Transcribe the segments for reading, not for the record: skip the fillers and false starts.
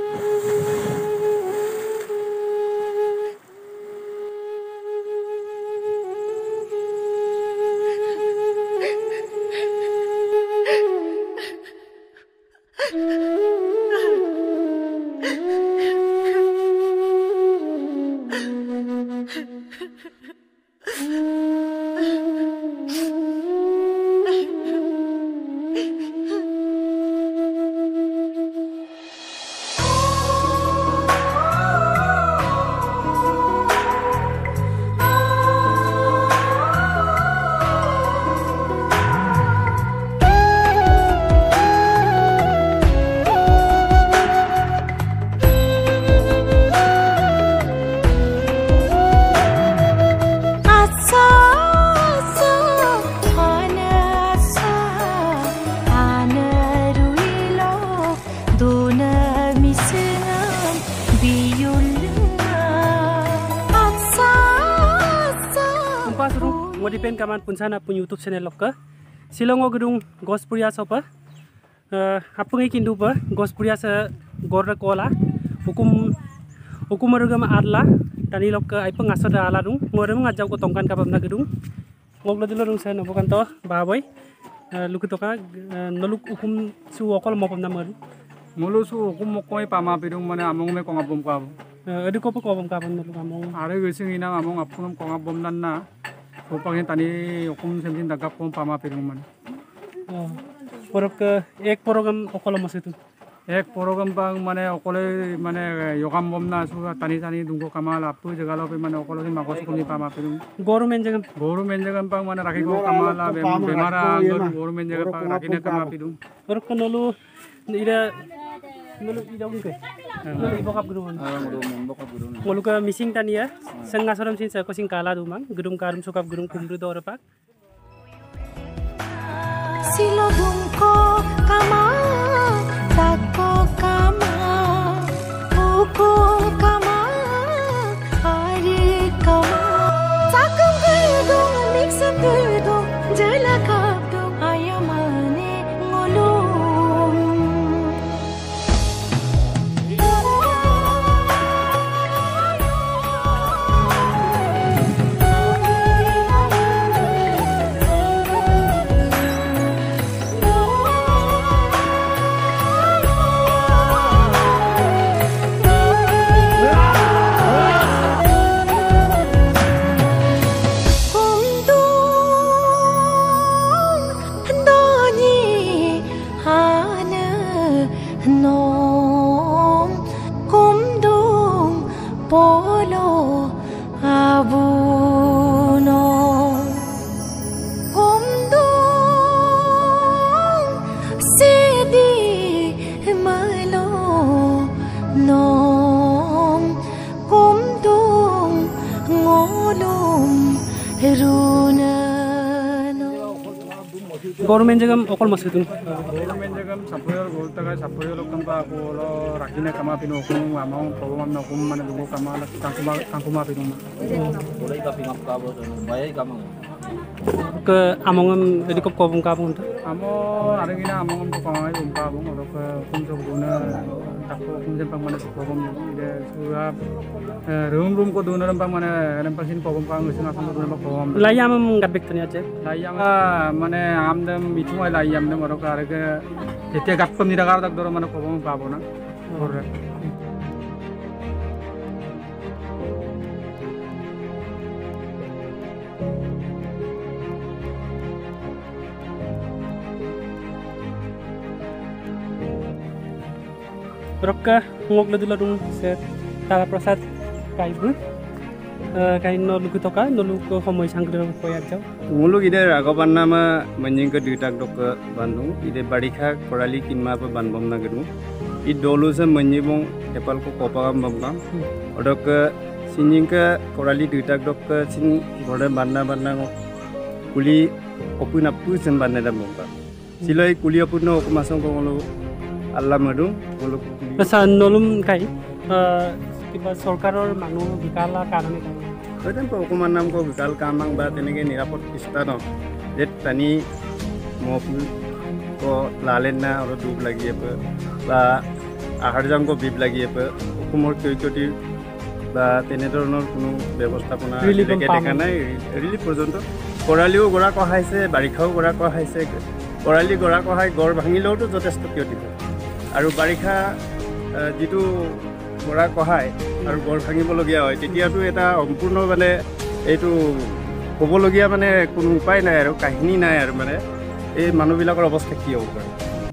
Modipen kaman punsana pun YouTube channel lokka Silongo gedung Gospuria sopa apungi kindu pa Gospuria sa gorra kola hukum marugama adla tani lokka aipang asada ala dung ngorem ngajau ko tongkan kabam na gedung ngogla dilo dung sa nopokan to baboy lukutoka noluk hukum su okol mopam na maru mulu su hukum mokoi pama pidung mane among me kongabom ka edi ko pa kobam kabam noluk among are gising ina among apunam kongabom nan na upangin tani hukum semjin dagap kom pama pidung man porok ke ek program okol masitu ek program bang mane okole mane yogam bom na su tani dungko kamal apu jagalo pe mane okolo din magos kuni pama pidung goru men jagam bang mane rakhi ko kamala bemara goru men jagam bang rakhi na kama pidung porok ke nolu ida unke nolu bokap gedung ngolu ke missing tani ya senga soram sin sa ko sing kala dumang gedung karum sukap gedung kumru dor pak silobung ko kama tako kama hukum kama hari kama takum gedung mix up gedung jala kapdung ayamane ngolum government jagam okol masitun government jagam sapoyor goltaga sapoyor lokamba ko rakine kama pinu hukum among program na hukum mane dungo kama kangkuma pinu boleh ka pingap ka bo bayai kama ke amongam edikop kobung kabung amo arengina amongam ko kama umpa bung oro ke hukum so guna takko hukum jempang mane program ide suap room ko duna rempang mane rempang sin program ka ngusina sama duna program layam ngabek tani aja layam mane amdem mituma layam dem oro ka arege tete gappam niragar dak doro mane program pabo na orre Rokka ngok ladula dung se tara prasad kaibu kain nolu kutoka nolu ko homoy sangre ko yakjau ngulu ide ragoban nama manjing ke duitak dok ke Bandung ide barikha korali kinma pa banbom na gedu I dolu se manjibong epal ko kopagam bamgam odok ke sinjing ke korali duitak dok ke sin gode banna kuli opuna pu sen banna da bamgam silai kuli opuna ko masong ko ngulu Allah madung ngulu pesan nolum kai kiba sorkaror manu bikala karane kan Kadang hukuman nam ko bikal kamang ba tenege nirapot istano jet tani mopu ko lalen na oro dub lagi apa ba আহাৰজাংগ বিপ লাগি অসমৰ ক্ষয়ক্ষতি বা তেনেধৰণৰ কোনো ব্যৱস্থাপনা দেখা নাই ৰিলিফ পৰ্যন্ত খৰালিও গৰা কহাইছে বাৰিষাও গৰা কহাইছে খৰালি গৰা কহাই গড় ভাঙিলেওতো যথেষ্ট ক্ষতি হয় আৰু বাৰিষা যিটো গৰা কহায় আৰু গড় ভাঙিবলগীয়া হয় তেতিয়াতো এটা সম্পূৰ্ণ মানে এইটো ক'বলগীয়া মানে কোনো উপায় নাই আৰু কাহিনী নাই আৰু মানে এই মানুহবিলাকৰ অৱস্থা কি হ'ব পাৰে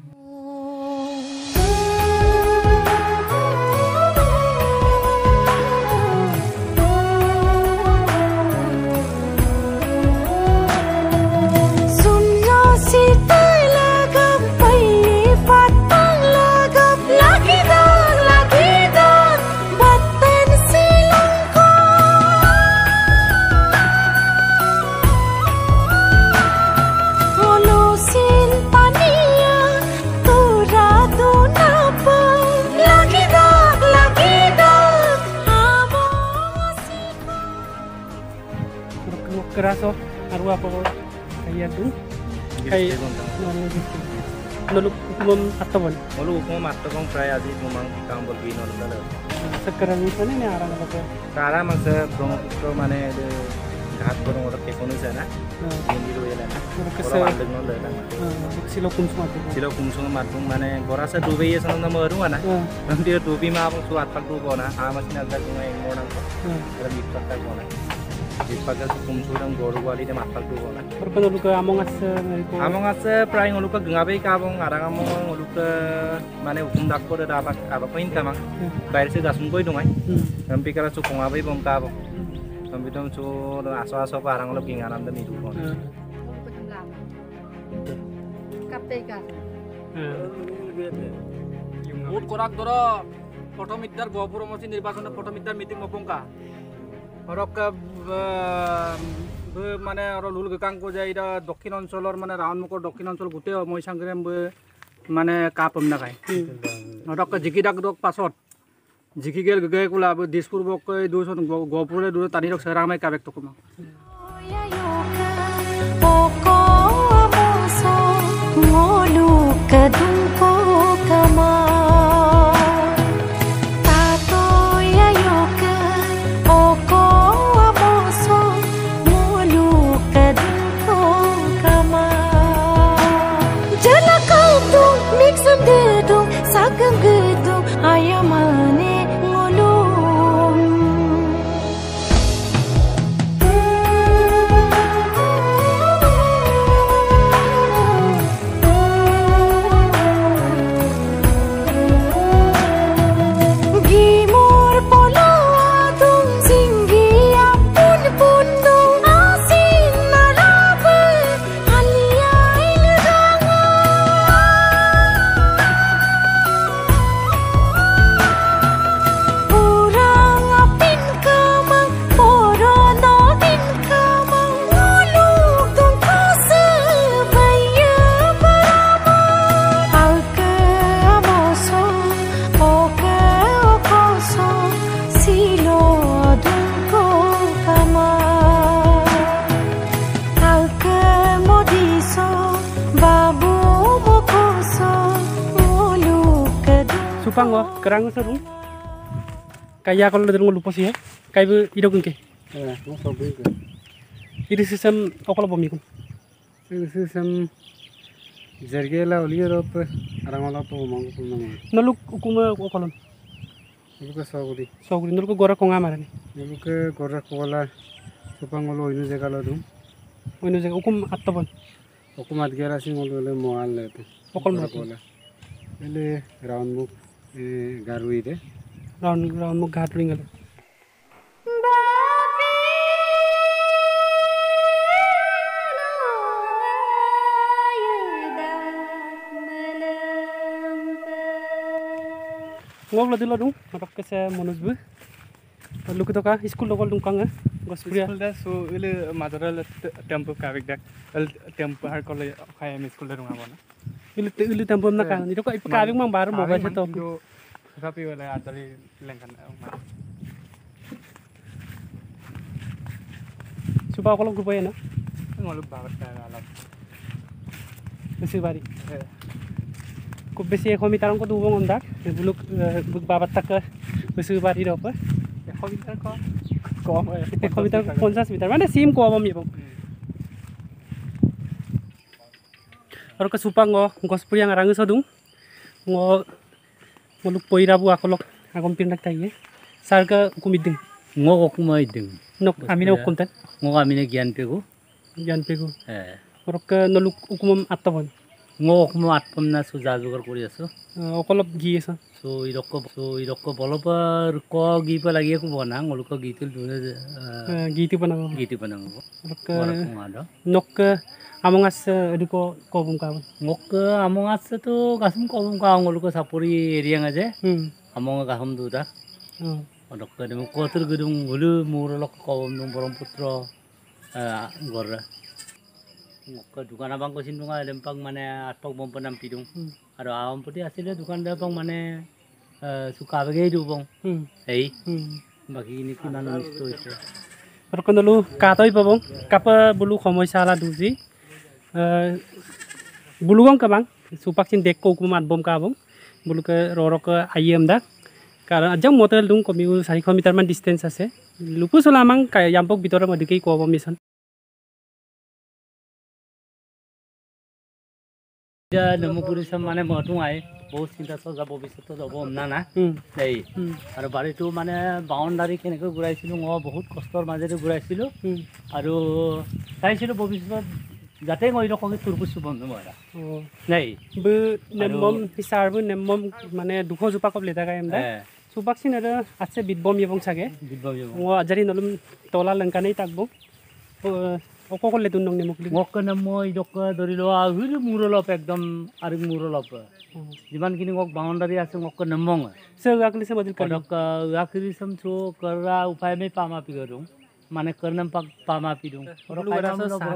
Keraso aru apa kayak tuh kayak noluk hukum atawan Lalu hukum atawan pray aji memang kam bolbi nolala sekarang ini nih arang apa sekarang masa Brahmaputra mana ada ghat borong orang kekono sana yang di luar sana orang ada nolala silo kumsum matung mana gorasa dubai ya sana nama baru mana nanti dubai mah abang suat pak dubai na masih naga sungai orang orang bipak tak mana Dipakai kumsurang goru wali de matal tu bona. Berapa dulu ke Amongas prai ngolu ke gengabe ka abong arang among ngolu ke mana hukum dakpo de apa poin kamang. Bayar se gasung koi dungai. Sampai kala su kongabe bom ka abong. Sampai tom su aso pa arang lo ginganan de midu bona. Kapteka. Vote কৰাক ধৰ প্ৰথম ইদ্দাৰ গহপুৰ সমষ্টি নিৰ্বাচনত প্ৰথম ইদ্দাৰ meeting মপংকা ধৰক মানে আৰু লুল গকাংক যায় এটা দক্ষিণ অঞ্চলৰ মানে ৰাউণ্ডমুখৰ দক্ষিণ অঞ্চল গোটেই মই সংগ্ৰাম মানে কাপ না খায় ধৰক জিকি ডাক দক পাছত জিকি গেল গগে কোলা দিছপুৰ বক দুজন গহপুৰে দুৰ টানি ৰক সেৰামাই কাবেক তো কমা Supango kerang seru kayak kalau dari lupa sih ya kayak itu gengke itu sistem okol bom ikut sistem jargela uliar apa orang orang tuh mangku punya noluk hukum okolon noluk ke soguri noluk gora konga marani noluk ke gora kola Supango lo ini jaga lo dum hukum attaban hukum adgera sih ngolo le moal le tuh okol kola ele round book garui deh round muk ghat ringal ngok la dilo dung matak ke se monus bu lu ko ka school lokal dung kang gospuria school da so ele majaral tempo kavik dak tempo har kole khai em school da runga bona ilu tempo na kan itu kok kavik mang baru mobile se to tapi wala adali lengkan supa kolong grupo ya na ngoluk banget kan alam besi bari খুব বেছি 100 metre অংক দুবং আমদাক বুলুক book বাবাত তাক বেছি বাৰি ৰপ 100 metre কম 100 metre 50 metre মানে সিম কম আমি বং আৰু কা সুপাং গছপুৰিয়া ৰাঙ সদুং muluk poirabu akolok agom pindak taye sarga kumiding ngo okumai ding nok amine okumtan ngo amine gyan pegu orok noluk ukumam attabon ngo okum atpam na su jajugar kori aso okolop gi asa so irokko bolopar ko gi pa lagi aku bana ngoluk gitul dune giti panang orok ngado nok amongas eduko kobum kabon ngok amongas to gasum kobum ka ngoluk sapuri area ngaje among gasum duda orok demu kotur gudung gulu murolok kobum nung Brahmaputro gorra ngok dukan abang ko sindunga lempang mane atpok bom panam pidung aro awam puti asile dukan da bang mane suka bage du bang ei bagi ini kiman nisto ise orok nolu katoi babong kapa bulu khomoisa ala duji bulugong kabang supaksin dekko kumat bom kabong buluke rorok ayem dak karena ajang motel dung komiu 400 meter man distance ase lupu sulamang kaya yampok bitora modiki ko bom mission ja namupuri sam mane matu ai बहुत चिंता सजा भविष्यत যাব না না এই আৰু বাৰীটো মানে বাউণ্ডাৰী কেনেকৈ ঘূৰাইছিলোঁ মই বহুত কষ্টৰ মাজেৰে ঘূৰাইছিলোঁ আৰু চাইছিলোঁ ভৱিষ্যত যাতে মই ৰকমে তুৰপুছ বন্ধ মৰা নাই বে নেমম হিসাৰবো নেমম মানে 200 জোপা কব লেটা গায়ম দা সুবাকসিন আৰু আছে বিদবম ইবং সাগে মই আজাৰি নলম তলা লংকানেই তাকবো অককলে তুন নং নেমকলি মকনে মই জক ধৰি ল আহুৰি মুৰলপ একদম আৰু মুৰলপ जिमान किनी गक बाउंड्री आसे गक नमंग से आकली से मदिल करक आखिरी सम छो कररा उपाय में पामा पिगरु माने करनम पामा पिदु और कायरा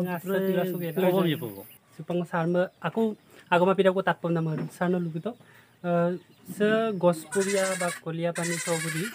सुपंग सारम आकु आगमा पिराको तापम नाम सारनो लुगितो से गसपुरिया बा कलिया पानी सबुरी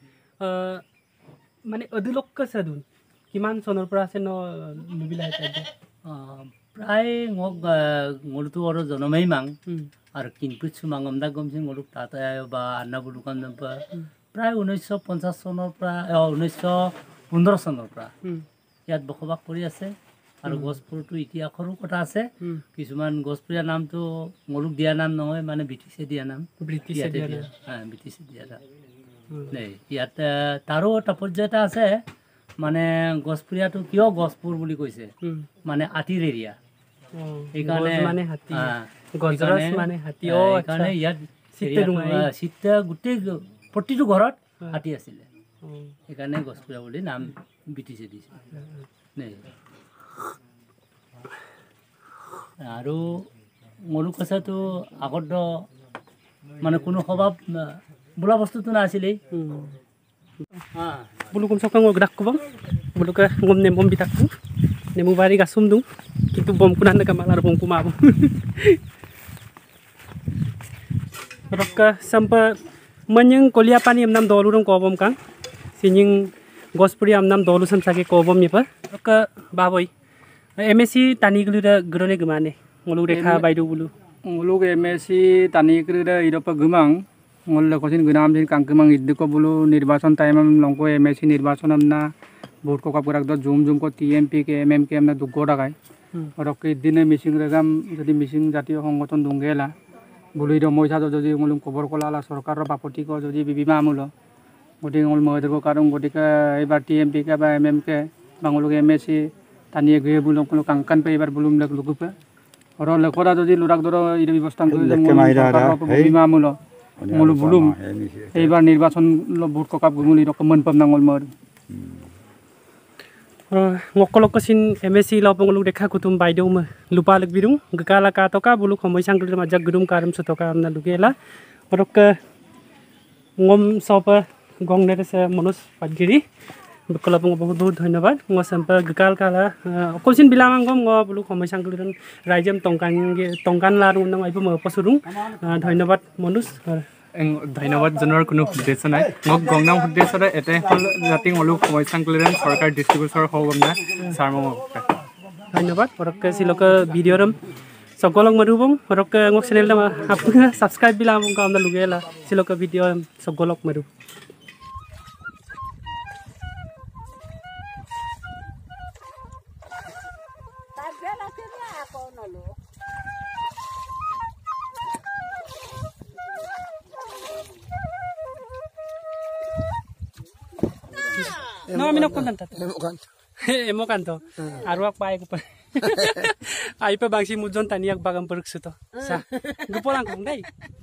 माने अदुलक सदुन किमान सनर पर आसे न लुबिला ताजे प्राय ngoltu oro jonomai mang ar kinput sumangam da gomsin ngoluk tata ayo ba anna bulukan nampa pray 1950 sonor pra 1915 sonor pra yat bokobak kori ase ar gospur tu itiakhoru kota ase kisuman gospuriya nam to ngoluk dia nam noy mane british dia nam ha british dia da nei yat taro tapojjata ase মানে গছপুৰিয়া তো কিয় গছপুৰ বুলি কৈছে মানে আটিৰ area এইকাৰণে মানে হাতী গজৰস মানে হাতী ও এইকাৰণে ইয়াত সিতে গুটে প্ৰতিটো ঘৰত হাতী আছিল এইকাৰণে গছপুৰিয়া বুলি নাম বিটিছে দিছে নাই আৰু মলু কথাটো আগত মানে কোনো স্বভাৱ বোলা বস্তুটো নাছিলেই bulu kum sokang gedak ko bang bulu ka ngom nem bom bitakku nemu bari gasum dung kitu bom kunan ka malar bom kumabong rokka sampa manyeng kolia pani amnam dolu rong ko bom kang sinying gospuri amnam dolu sam sake ko bom mi pa rokka baboi MSc tani gluda grone gmane ngolu rekha baidu bulu ngoluk MSc tani gluda iropa gmang ngol kosin gunam jin kangkemang idko bulu निर्वाचन time लंको MSc निर्वाचन amna vote को कापुराक the जुम को TMP के MMK amna दुगो डागाय और के दिने missing रेगाम जदि मिसिंग जातीय संगठन दुंगेला बुलि द मोइसा जदि ngolum खबर कलाला सरकार बापति को जदि बिबिमा आमुलो गति ngol मोइदर को कारण गति का एबार TMP के बा MMK बांगलुक MSc तानि गए बुलम को कांकान पे एबार बुलुम लक लुगुपे और लखरा जदि लुराक दर इ व्यवस्था को बिबिमा आमुलो ngolu bulum eibar nirbacon lo vote kokap gumuli rokomen pam nangol mor ngokolok kosin MSc lo pengulu dekha kutum baideu ma lupa lek birung gekala ka toka bulu khomoi sangkul majak gudum karam sutoka amna lugela orok ngom sopa gongnere se manus padgiri bekolap ngo बहुत बहुत धन्यवाद ngo sampa gekal kala kosin bilamangom ngo bulu khomoi sangkul raijam tongkan larung nang aipo mo posurung ধন্যবাদ মনুস ধন্যবাদ জনৰ কোনো উদ্দেশ্য নাই মোক গংনাম উদ্দেশ্যৰ এতে হল জাতি অলুক সমস্যাংকলন সরকার ডিস্ট্রিবিউটর হবম না সারমম ধন্যবাদ ধন্যবাদ পরক সিলক ভিডিওরম Sogolong marubong rok ngok channel dama apung subscribe bilang apung kamna lugela siloka video sogolok maru. No, minok kontan tat. Emo kanto. Aruak pae ko pa. Ay pa bangsi mujon taniyak bagam peruk suto. Sa. Gupolang kong dai.